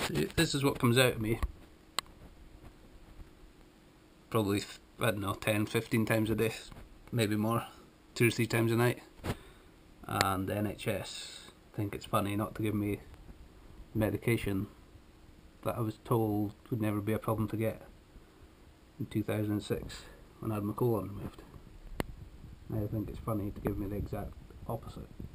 this is what comes out of me. Probably, I don't know, 10, 15 times a day, maybe more, 2 or 3 times a night. And the NHS think it's funny not to give me medication that I was told would never be a problem to get in 2006 when I had my colon removed. I think it's funny to give me the exact opposite.